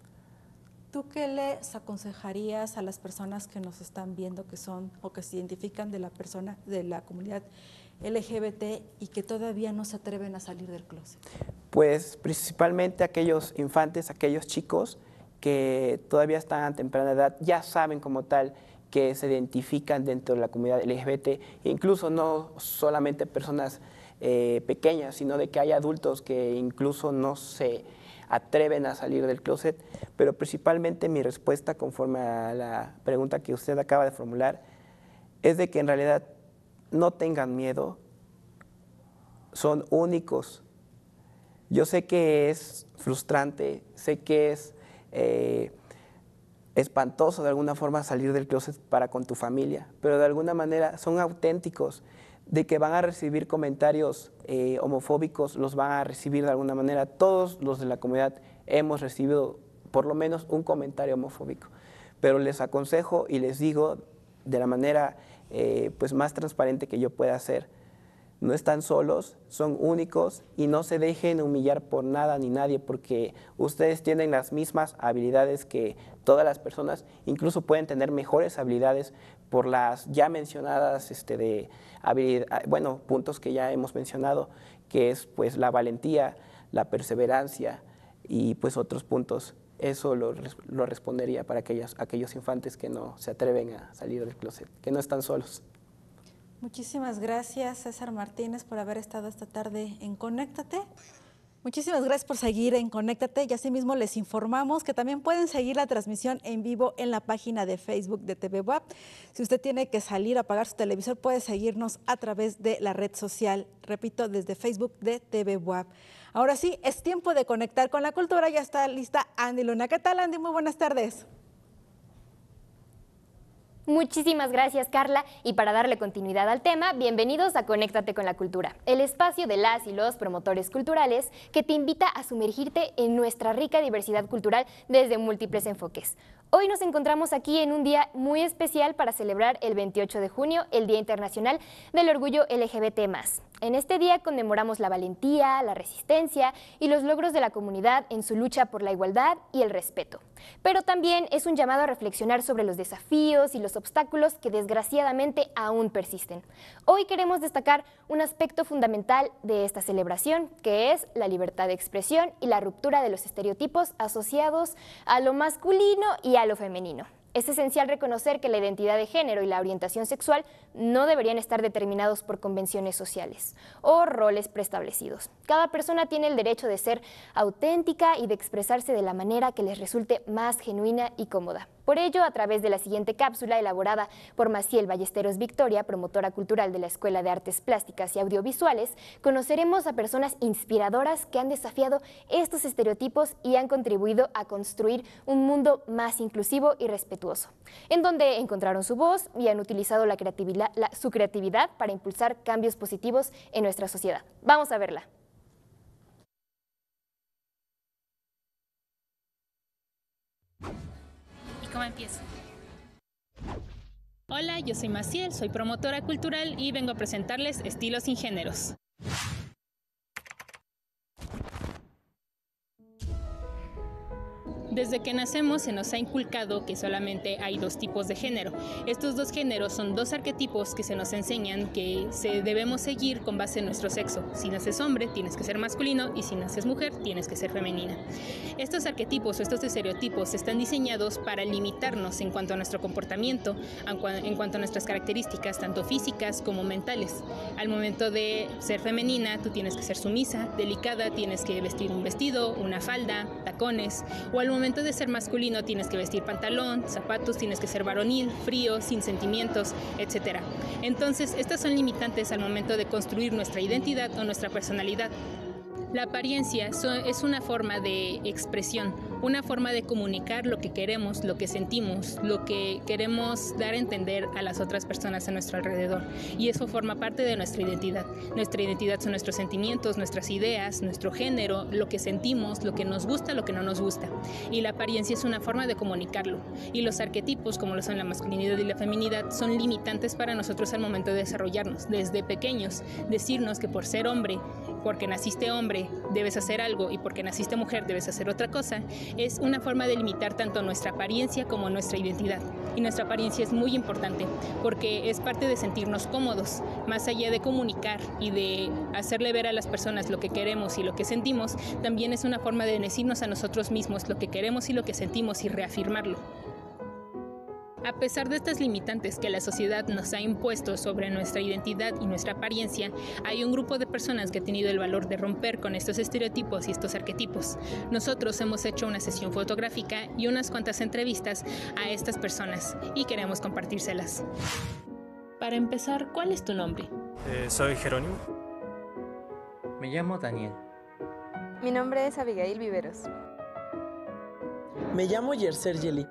A: ¿Tú qué les aconsejarías a las personas que nos están viendo, que son o que se identifican de la persona, de la comunidad L G B T y que todavía no se atreven a salir del closet?
E: Pues principalmente aquellos infantes, aquellos chicos que todavía están a temprana edad, ya saben como tal que se identifican dentro de la comunidad L G B T, incluso no solamente personas eh, pequeñas, sino de que hay adultos que incluso no se atreven a salir del closet, pero principalmente mi respuesta conforme a la pregunta que usted acaba de formular es de que en realidad no tengan miedo, son únicos. Yo sé que es frustrante, sé que es eh, espantoso de alguna forma salir del closet para con tu familia, pero de alguna manera son auténticos, de que van a recibir comentarios eh, homofóbicos, los van a recibir de alguna manera. Todos los de la comunidad hemos recibido por lo menos un comentario homofóbico, pero les aconsejo y les digo de la manera eh, pues más transparente que yo pueda hacer, no están solos, son únicos y no se dejen humillar por nada ni nadie, porque ustedes tienen las mismas habilidades que todas las personas, incluso pueden tener mejores habilidades por las ya mencionadas este, de habilidad, bueno, puntos que ya hemos mencionado, que es pues la valentía, la perseverancia y pues otros puntos. Eso lo, lo respondería para aquellos, aquellos infantes que no se atreven a salir del closet, que no están solos.
A: Muchísimas gracias, César Martínez, por haber estado esta tarde en Conéctate. Muchísimas gracias por seguir en Conéctate y asimismo les informamos que también pueden seguir la transmisión en vivo en la página de Facebook de T V W A P. Si usted tiene que salir a apagar su televisor, puede seguirnos a través de la red social, repito, desde Facebook de T V W A P. Ahora sí, es tiempo de conectar con la cultura. Ya está lista Andy Luna. ¿Qué tal, Andy? Muy buenas tardes.
F: Muchísimas gracias, Carla. Y para darle continuidad al tema, bienvenidos a Conéctate con la Cultura, el espacio de las y los promotores culturales que te invita a sumergirte en nuestra rica diversidad cultural desde múltiples enfoques. Hoy nos encontramos aquí en un día muy especial para celebrar el veintiocho de junio, el Día Internacional del Orgullo L G B T más. En este día conmemoramos la valentía, la resistencia y los logros de la comunidad en su lucha por la igualdad y el respeto. Pero también es un llamado a reflexionar sobre los desafíos y los obstáculos que desgraciadamente aún persisten. Hoy queremos destacar un aspecto fundamental de esta celebración, que es la libertad de expresión y la ruptura de los estereotipos asociados a lo masculino y a lo femenino. Es esencial reconocer que la identidad de género y la orientación sexual no deberían estar determinados por convenciones sociales o roles preestablecidos. Cada persona tiene el derecho de ser auténtica y de expresarse de la manera que les resulte más genuina y cómoda. Por ello, a través de la siguiente cápsula elaborada por Maciel Ballesteros Victoria, promotora cultural de la Escuela de Artes Plásticas y Audiovisuales, conoceremos a personas inspiradoras que han desafiado estos estereotipos y han contribuido a construir un mundo más inclusivo y respetuoso, en donde encontraron su voz y han utilizado la creatividad, la, su creatividad para impulsar cambios positivos en nuestra sociedad. Vamos a verla.
G: ¿Cómo empiezo? Hola, yo soy Maciel, soy promotora cultural y vengo a presentarles Estilos sin Géneros. Desde que nacemos se nos ha inculcado que solamente hay dos tipos de género. Estos dos géneros son dos arquetipos que se nos enseñan que se debemos seguir con base en nuestro sexo. Si naces hombre, tienes que ser masculino y si naces mujer, tienes que ser femenina. Estos arquetipos o estos estereotipos están diseñados para limitarnos en cuanto a nuestro comportamiento, en cuanto a nuestras características, tanto físicas como mentales. Al momento de ser femenina, tú tienes que ser sumisa, delicada, tienes que vestir un vestido, una falda, tacones, o al momento de ser masculino tienes que vestir pantalón, zapatos, tienes que ser varonil, frío, sin sentimientos, etcétera. Entonces, estas son limitantes al momento de construir nuestra identidad o nuestra personalidad. La apariencia es una forma de expresión, una forma de comunicar lo que queremos, lo que sentimos, lo que queremos dar a entender a las otras personas a nuestro alrededor. Y eso forma parte de nuestra identidad. Nuestra identidad son nuestros sentimientos, nuestras ideas, nuestro género, lo que sentimos, lo que nos gusta, lo que no nos gusta. Y la apariencia es una forma de comunicarlo. Y los arquetipos, como lo son la masculinidad y la feminidad, son limitantes para nosotros al momento de desarrollarnos. Desde pequeños, decirnos que por ser hombre, porque naciste hombre, naciste debes hacer algo y porque naciste mujer debes hacer otra cosa, es una forma de limitar tanto nuestra apariencia como nuestra identidad. Y nuestra apariencia es muy importante porque es parte de sentirnos cómodos, más allá de comunicar y de hacerle ver a las personas lo que queremos y lo que sentimos, también es una forma de decirnos a nosotros mismos lo que queremos y lo que sentimos y reafirmarlo. A pesar de estas limitantes que la sociedad nos ha impuesto sobre nuestra identidad y nuestra apariencia, hay un grupo de personas que ha tenido el valor de romper con estos estereotipos y estos arquetipos. Nosotros hemos hecho una sesión fotográfica y unas cuantas entrevistas a estas personas y queremos compartírselas. Para empezar, ¿cuál es tu nombre?
H: Eh, soy Jerónimo.
I: Me llamo Daniel.
J: Mi nombre es Abigail Viveros.
K: Me llamo Yerser Yeli.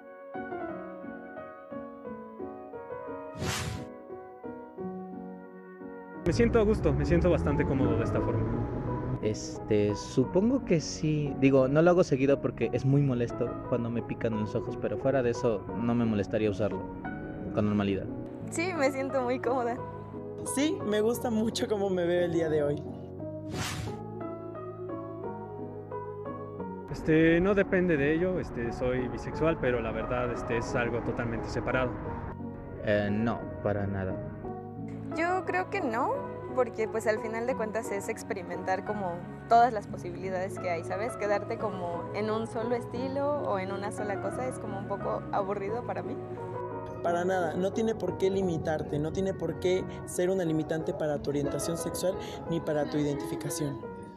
L: Me siento a gusto, me siento bastante cómodo de esta forma.
I: Este, supongo que sí. Digo, no lo hago seguido porque es muy molesto cuando me pican en los ojos, pero fuera de eso no me molestaría usarlo con normalidad.
J: Sí, me siento muy cómoda.
K: Sí, me gusta mucho cómo me veo el día de hoy.
L: Este, no depende de ello, este, soy bisexual, pero la verdad este, es algo totalmente separado.
I: Eh, no, para nada.
J: Yo creo que no, porque pues al final de cuentas es experimentar como todas las posibilidades que hay, ¿sabes? Quedarte como en un solo estilo o en una sola cosa es como un poco aburrido para mí.
K: Para nada, no tiene por qué limitarte, no tiene por qué ser una limitante para tu orientación sexual ni para tu identificación.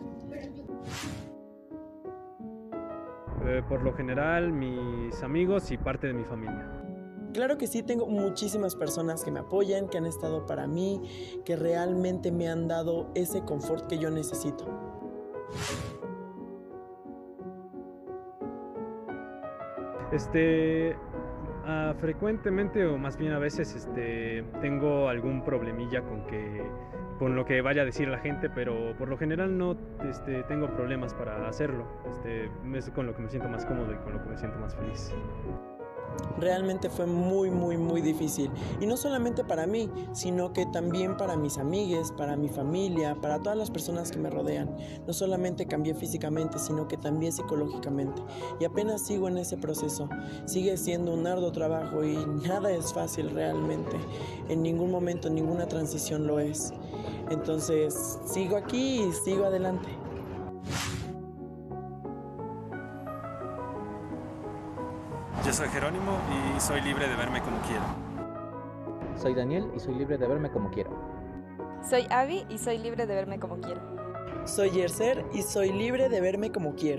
L: Eh, por lo general, mis amigos y parte de mi familia.
K: Claro que sí, tengo muchísimas personas que me apoyan, que han estado para mí, que realmente me han dado ese confort que yo necesito.
L: Este, uh, frecuentemente o más bien a veces este, tengo algún problemilla con, que, con lo que vaya a decir la gente, pero por lo general no este, tengo problemas para hacerlo. Este, es con lo que me siento más cómodo y con lo que me siento más feliz.
K: Realmente fue muy, muy, muy difícil. Y no solamente para mí, sino que también para mis amigues, para mi familia, para todas las personas que me rodean. No solamente cambié físicamente, sino que también psicológicamente. Y apenas sigo en ese proceso. Sigue siendo un arduo trabajo y nada es fácil realmente. En ningún momento, ninguna transición lo es. Entonces, sigo aquí y sigo adelante.
H: Yo soy Jerónimo y soy libre de verme como quiero.
I: Soy Daniel y soy libre de verme como quiero.
J: Soy Abby y soy libre de verme como quiero.
K: Soy Yerser y soy libre de verme como quiero.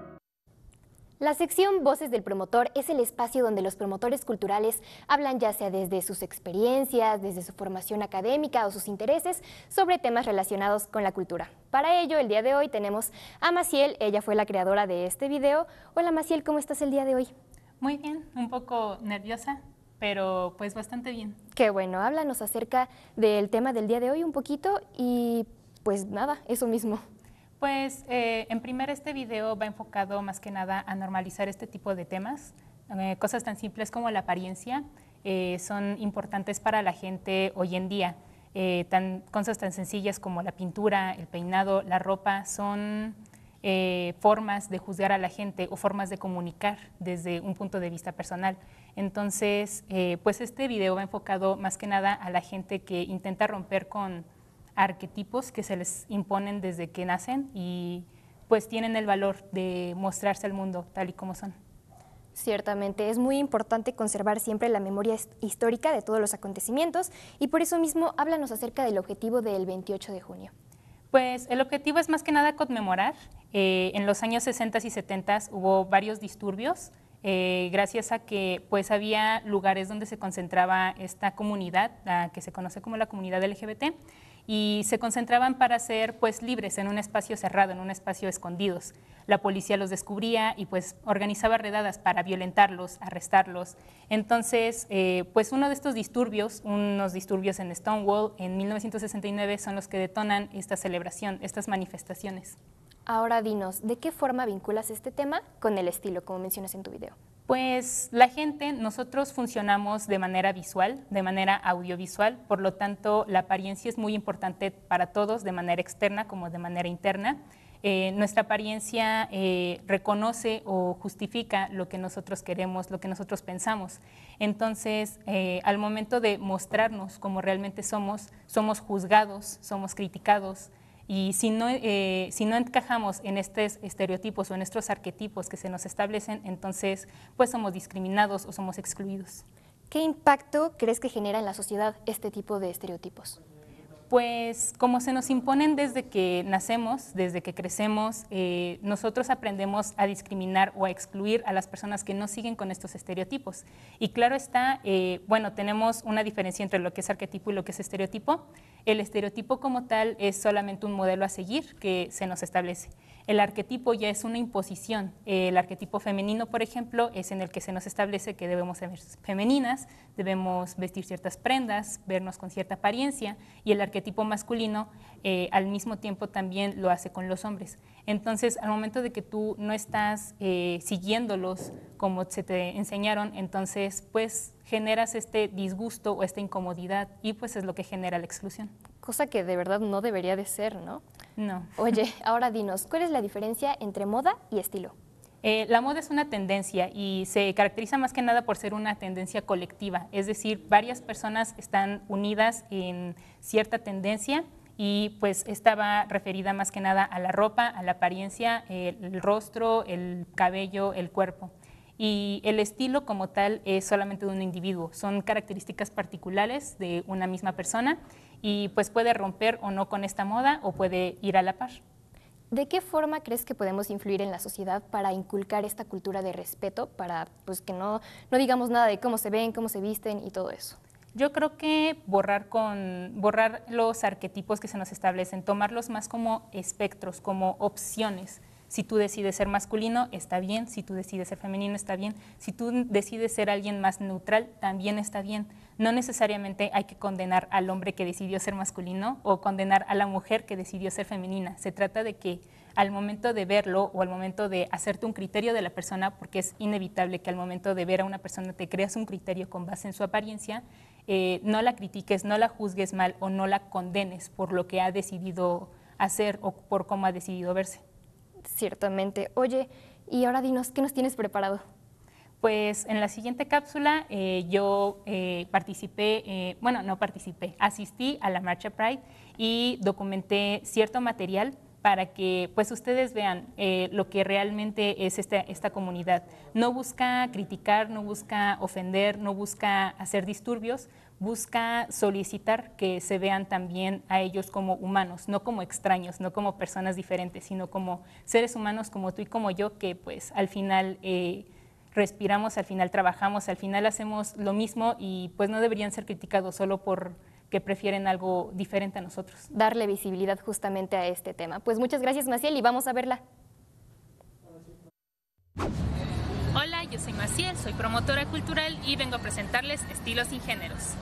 F: La sección Voces del Promotor es el espacio donde los promotores culturales hablan ya sea desde sus experiencias, desde su formación académica o sus intereses sobre temas relacionados con la cultura. Para ello, el día de hoy tenemos a Maciel, ella fue la creadora de este video. Hola Maciel, ¿cómo estás el día de hoy?
G: Muy bien, un poco nerviosa, pero pues bastante bien.
F: Qué bueno, háblanos acerca del tema del día de hoy un poquito y pues nada, eso mismo.
G: Pues eh, en primer este video va enfocado más que nada a normalizar este tipo de temas. Eh, cosas tan simples como la apariencia eh, son importantes para la gente hoy en día. Eh, tan, cosas tan sencillas como la pintura, el peinado, la ropa son eh, formas de juzgar a la gente o formas de comunicar desde un punto de vista personal. Entonces, eh, pues este video va enfocado más que nada a la gente que intenta romper con arquetipos que se les imponen desde que nacen y pues tienen el valor de mostrarse al mundo tal y como son.
F: Ciertamente, es muy importante conservar siempre la memoria histórica de todos los acontecimientos y por eso mismo háblanos acerca del objetivo del veintiocho de junio.
G: Pues el objetivo es más que nada conmemorar. Eh, en los años sesenta y setenta hubo varios disturbios eh, gracias a que pues había lugares donde se concentraba esta comunidad, la que se conoce como la comunidad L G B T, y se concentraban para ser pues libres en un espacio cerrado, en un espacio escondidos. La policía los descubría y pues organizaba redadas para violentarlos, arrestarlos. Entonces, eh, pues uno de estos disturbios, unos disturbios en Stonewall en mil novecientos sesenta y nueve son los que detonan esta celebración, estas manifestaciones.
F: Ahora dinos, ¿de qué forma vinculas este tema con el estilo, como mencionas en tu video?
G: Pues la gente, nosotros funcionamos de manera visual, de manera audiovisual, por lo tanto la apariencia es muy importante para todos, de manera externa como de manera interna. eh, nuestra apariencia eh, reconoce o justifica lo que nosotros queremos, lo que nosotros pensamos. Entonces, eh, al momento de mostrarnos como realmente somos, somos juzgados, somos criticados, y si no, eh, si no encajamos en estos estereotipos o en estos arquetipos que se nos establecen, entonces pues somos discriminados o somos excluidos.
F: ¿Qué impacto crees que genera en la sociedad este tipo de estereotipos?
G: Pues como se nos imponen desde que nacemos, desde que crecemos, eh, nosotros aprendemos a discriminar o a excluir a las personas que no siguen con estos estereotipos. Y claro está, eh, bueno, tenemos una diferencia entre lo que es arquetipo y lo que es estereotipo. El estereotipo como tal es solamente un modelo a seguir que se nos establece. El arquetipo ya es una imposición. El arquetipo femenino, por ejemplo, es en el que se nos establece que debemos ser femeninas, debemos vestir ciertas prendas, vernos con cierta apariencia, y el arquetipo masculino eh, al mismo tiempo también lo hace con los hombres. Entonces, al momento de que tú no estás eh, siguiéndolos como se te enseñaron, entonces pues generas este disgusto o esta incomodidad, y pues es lo que genera la exclusión.
F: Cosa que de verdad no debería de ser, ¿no?
G: No.
F: Oye, ahora dinos, ¿cuál es la diferencia entre moda y estilo?
G: Eh, la moda es una tendencia y se caracteriza más que nada por ser una tendencia colectiva, es decir, varias personas están unidas en cierta tendencia, y pues esta va referida más que nada a la ropa, a la apariencia, el, el rostro, el cabello, el cuerpo. Y el estilo como tal es solamente de un individuo, son características particulares de una misma persona, y pues puede romper o no con esta moda o puede ir a la par.
F: ¿De qué forma crees que podemos influir en la sociedad para inculcar esta cultura de respeto, para pues, que no, no digamos nada de cómo se ven, cómo se visten y todo eso?
G: Yo creo que borrar, con, borrar los arquetipos que se nos establecen, tomarlos más como espectros, como opciones. Si tú decides ser masculino, está bien. Si tú decides ser femenino, está bien. Si tú decides ser alguien más neutral, también está bien. No necesariamente hay que condenar al hombre que decidió ser masculino o condenar a la mujer que decidió ser femenina. Se trata de que al momento de verlo o al momento de hacerte un criterio de la persona, porque es inevitable que al momento de ver a una persona te creas un criterio con base en su apariencia, eh, no la critiques, no la juzgues mal o no la condenes por lo que ha decidido hacer o por cómo ha decidido verse.
F: Ciertamente. Oye, y ahora dinos, ¿qué nos tienes preparado?
G: Pues en la siguiente cápsula eh, yo eh, participé, eh, bueno, no participé, asistí a la Marcha Pride y documenté cierto material para que pues ustedes vean eh, lo que realmente es esta, esta comunidad. No busca criticar, no busca ofender, no busca hacer disturbios, busca solicitar que se vean también a ellos como humanos, no como extraños, no como personas diferentes, sino como seres humanos como tú y como yo, que pues al final eh, respiramos, al final trabajamos, al final hacemos lo mismo, y pues no deberían ser criticados solo por que prefieren algo diferente a nosotros.
F: Darle visibilidad justamente a este tema. Pues muchas gracias, Maciel, y vamos a verla.
G: Hola, yo soy Maciel, soy promotora cultural y vengo a presentarles Estilos sin Géneros.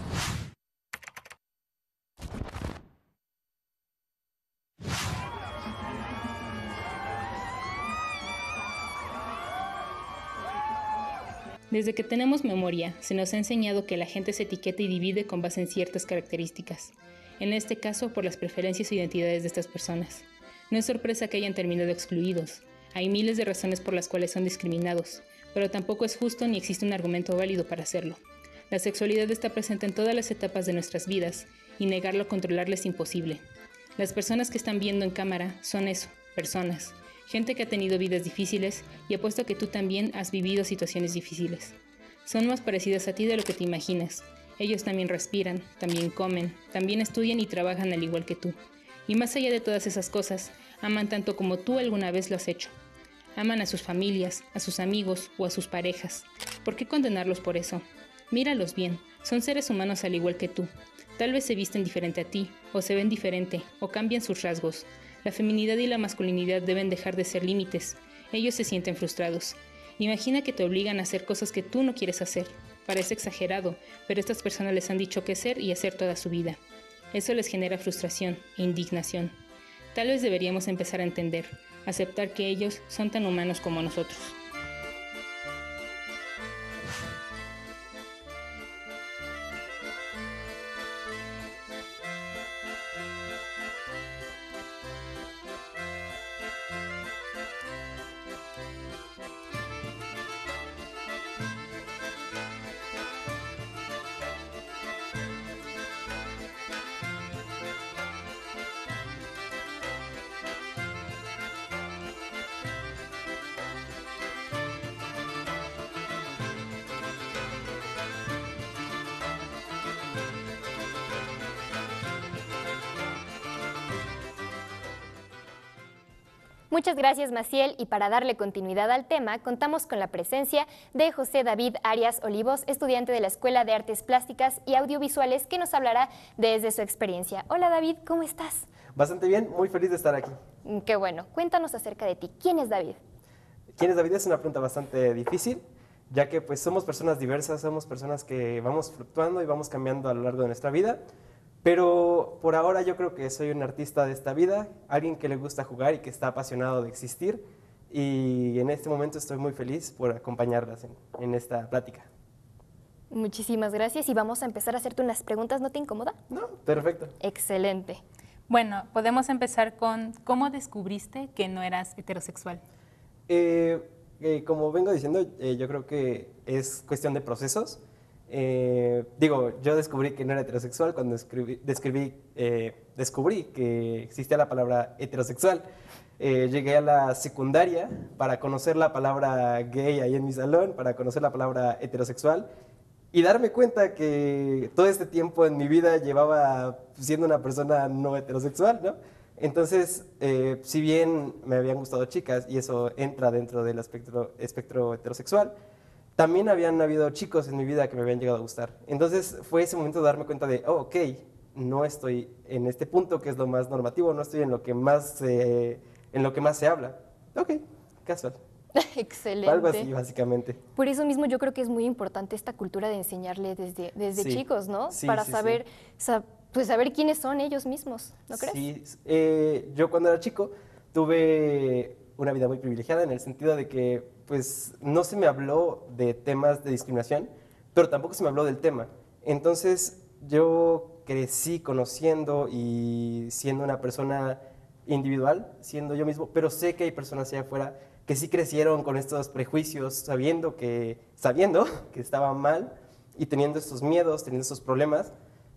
G: Desde que tenemos memoria, se nos ha enseñado que la gente se etiqueta y divide con base en ciertas características, en este caso por las preferencias o identidades de estas personas. No es sorpresa que hayan terminado excluidos, hay miles de razones por las cuales son discriminados, pero tampoco es justo ni existe un argumento válido para hacerlo. La sexualidad está presente en todas las etapas de nuestras vidas, y negarlo o controlarla es imposible. Las personas que están viendo en cámara son eso, personas. Gente que ha tenido vidas difíciles, y apuesto que tú también has vivido situaciones difíciles. Son más parecidas a ti de lo que te imaginas. Ellos también respiran, también comen, también estudian y trabajan al igual que tú. Y más allá de todas esas cosas, aman tanto como tú alguna vez lo has hecho. Aman a sus familias, a sus amigos o a sus parejas. ¿Por qué condenarlos por eso? Míralos bien, son seres humanos al igual que tú. Tal vez se visten diferente a ti, o se ven diferente, o cambian sus rasgos. La feminidad y la masculinidad deben dejar de ser límites. Ellos se sienten frustrados. Imagina que te obligan a hacer cosas que tú no quieres hacer. Parece exagerado, pero estas personas les han dicho qué hacer y hacer toda su vida. Eso les genera frustración e indignación. Tal vez deberíamos empezar a entender, aceptar que ellos son tan humanos como nosotros.
F: Muchas gracias, Maciel, y para darle continuidad al tema, contamos con la presencia de José David Arias Olivos, estudiante de la Escuela de Artes Plásticas y Audiovisuales, que nos hablará desde su experiencia. Hola, David, ¿cómo estás?
M: Bastante bien, muy feliz de estar aquí.
F: Qué bueno. Cuéntanos acerca de ti. ¿Quién es David?
M: ¿Quién es David? Es una pregunta bastante difícil, ya que pues somos personas diversas, somos personas que vamos fluctuando y vamos cambiando a lo largo de nuestra vida, pero por ahora yo creo que soy un artista de esta vida, alguien que le gusta jugar y que está apasionado de existir, y en este momento estoy muy feliz por acompañarlas en, en esta plática.
F: Muchísimas gracias y vamos a empezar a hacerte unas preguntas. ¿No te incomoda?
M: No, perfecto.
F: Excelente.
G: Bueno, podemos empezar con ¿cómo descubriste que no eras heterosexual?
M: Eh, eh, como vengo diciendo, eh, yo creo que es cuestión de procesos. Eh, digo, yo descubrí que no era heterosexual cuando escribí, describí, eh, descubrí que existía la palabra heterosexual. Eh, llegué a la secundaria para conocer la palabra gay ahí en mi salón, para conocer la palabra heterosexual y darme cuenta que todo este tiempo en mi vida llevaba siendo una persona no heterosexual, ¿no? Entonces, eh, si bien me habían gustado chicas, y eso entra dentro del espectro, espectro heterosexual, también habían habido chicos en mi vida que me habían llegado a gustar. Entonces, fue ese momento de darme cuenta de, oh, ok, no estoy en este punto que es lo más normativo, no estoy en lo que más, eh, en lo que más se habla. Ok, casual.
F: Excelente.
M: Algo así, básicamente.
F: Por eso mismo yo creo que es muy importante esta cultura de enseñarle desde, desde
M: Sí,
F: chicos, ¿no?
M: sí,
F: Para
M: sí,
F: saber,
M: sí.
F: sa- pues saber quiénes son ellos mismos, ¿no crees?
M: Sí, eh, yo cuando era chico tuve una vida muy privilegiada en el sentido de que pues no se me habló de temas de discriminación, pero tampoco se me habló del tema. Entonces yo crecí conociendo y siendo una persona individual, siendo yo mismo, pero sé que hay personas allá afuera que sí crecieron con estos prejuicios, sabiendo que, sabiendo que estaban mal y teniendo estos miedos, teniendo estos problemas.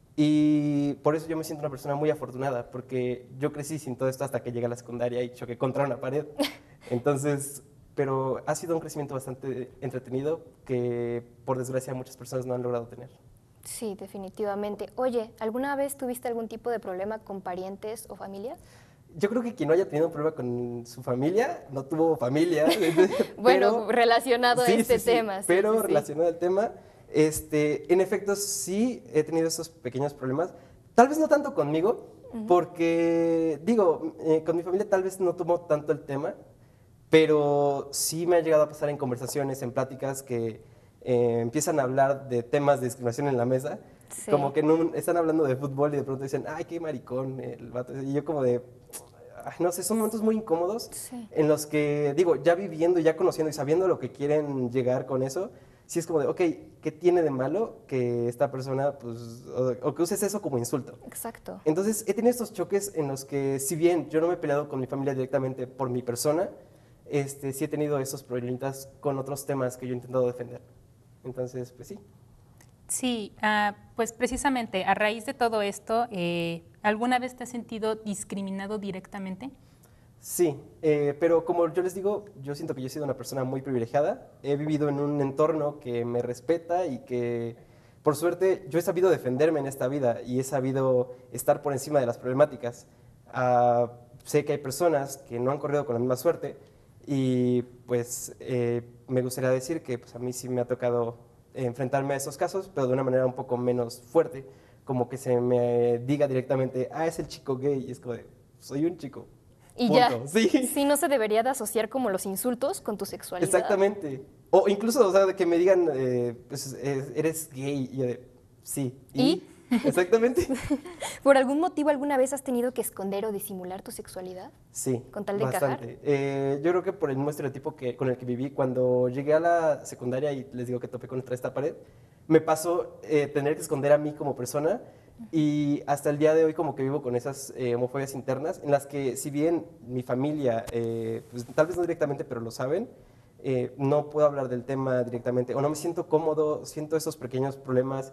M: Y por eso yo me siento una persona muy afortunada, porque yo crecí sin todo esto hasta que llegué a la secundaria y choqué contra una pared. Entonces, pero ha sido un crecimiento bastante entretenido que, por desgracia, muchas personas no han logrado tener.
F: Sí, definitivamente. Oye, ¿alguna vez tuviste algún tipo de problema con parientes o familia?
M: Yo creo que quien no haya tenido un problema con su familia, no tuvo familia.
F: Bueno,
M: pero,
F: relacionado
M: sí,
F: a este
M: sí, sí,
F: tema. Sí,
M: pero
F: sí, sí.
M: relacionado al tema, este, en efecto sí he tenido esos pequeños problemas. Tal vez no tanto conmigo, uh-huh. porque, digo, eh, con mi familia tal vez no tomó tanto el tema, pero sí me ha llegado a pasar en conversaciones, en pláticas que eh, empiezan a hablar de temas de discriminación en la mesa. Sí. Como que no, están hablando de fútbol y de pronto dicen, ay, qué maricón el vato. Y yo como de, ay, no sé, son momentos muy incómodos sí. en los que, digo, ya viviendo, ya conociendo y sabiendo lo que quieren llegar con eso, sí es como de, ok, ¿qué tiene de malo que esta persona, pues, o, o que uses eso como insulto?
F: Exacto.
M: Entonces, he tenido estos choques en los que, si bien yo no me he peleado con mi familia directamente por mi persona, este, sí he tenido esos problemitas con otros temas que yo he intentado defender. Entonces, pues sí.
G: Sí, uh, pues precisamente a raíz de todo esto, eh, ¿alguna vez te has sentido discriminado directamente?
M: Sí, eh, pero como yo les digo, yo siento que yo he sido una persona muy privilegiada. He vivido en un entorno que me respeta y que, por suerte, yo he sabido defenderme en esta vida y he sabido estar por encima de las problemáticas. Uh, sé que hay personas que no han corrido con la misma suerte y pues eh, me gustaría decir que pues, a mí sí me ha tocado enfrentarme a esos casos, pero de una manera un poco menos fuerte, como que se me diga directamente, ah, es el chico gay, y es como de, soy un chico.
F: Y
M: punto.
F: ya,
M: sí.
F: sí, no se debería de asociar como los insultos con tu sexualidad.
M: Exactamente. O incluso, o sea, de que me digan, eh, pues, eh, eres gay, y yo de, sí.
F: ¿Y? ¿Y?
M: Exactamente.
F: ¿Por algún motivo alguna vez has tenido que esconder o disimular tu sexualidad?
M: Sí,
F: ¿Con tal de
M: bastante.
F: encajar?
M: Eh, yo creo que por el mismo estereotipo que, con el que viví, cuando llegué a la secundaria y les digo que topé contra esta pared, me pasó eh, tener que esconder a mí como persona y hasta el día de hoy como que vivo con esas eh, homofobias internas en las que si bien mi familia, eh, pues, tal vez no directamente, pero lo saben, eh, no puedo hablar del tema directamente o no me siento cómodo, siento esos pequeños problemas.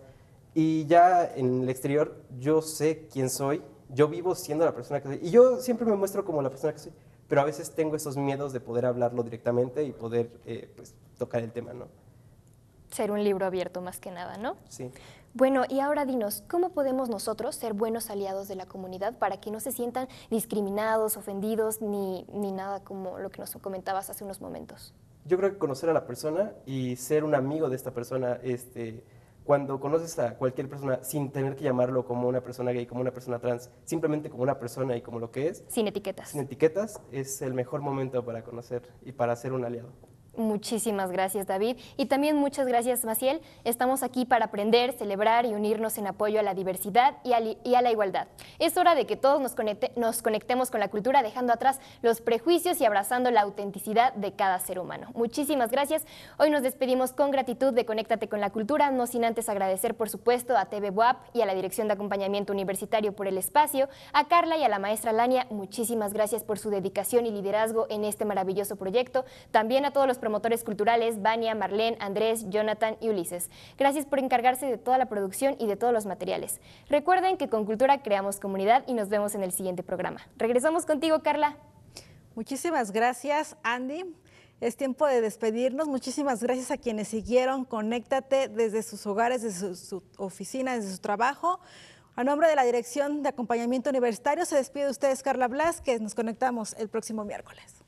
M: Y ya en el exterior yo sé quién soy, yo vivo siendo la persona que soy y yo siempre me muestro como la persona que soy, pero a veces tengo esos miedos de poder hablarlo directamente y poder eh, pues, tocar el tema, ¿no?
F: Ser un libro abierto más que nada, ¿no?
M: Sí.
F: Bueno, y ahora dinos, ¿cómo podemos nosotros ser buenos aliados de la comunidad para que no se sientan discriminados, ofendidos, ni, ni nada como lo que nos comentabas hace unos momentos?
M: Yo creo que conocer a la persona y ser un amigo de esta persona, este, cuando conoces a cualquier persona sin tener que llamarlo como una persona gay, como una persona trans, simplemente como una persona y como lo que es.
F: Sin etiquetas.
M: Sin etiquetas, es el mejor momento para conocer y para ser un aliado.
F: Muchísimas gracias, David. Y también muchas gracias, Maciel. Estamos aquí para aprender, celebrar y unirnos en apoyo a la diversidad y a, y a la igualdad. Es hora de que todos nos, conecte, nos conectemos con la cultura, dejando atrás los prejuicios y abrazando la autenticidad de cada ser humano. Muchísimas gracias. Hoy nos despedimos con gratitud de Conéctate con la Cultura, no sin antes agradecer, por supuesto, a T V B U A P y a la Dirección de Acompañamiento Universitario por el espacio, a Carla y a la maestra Lania. Muchísimas gracias por su dedicación y liderazgo en este maravilloso proyecto. También a todos los promotores culturales, Vania, Marlene, Andrés, Jonathan y Ulises. Gracias por encargarse de toda la producción y de todos los materiales. Recuerden que con Cultura creamos comunidad y nos vemos en el siguiente programa. Regresamos contigo, Carla.
A: Muchísimas gracias, Andy. Es tiempo de despedirnos. Muchísimas gracias a quienes siguieron Conéctate desde sus hogares, desde su, su oficina, desde su trabajo. A nombre de la Dirección de Acompañamiento Universitario, se despide de ustedes Carla Blázquez. Nos conectamos el próximo miércoles.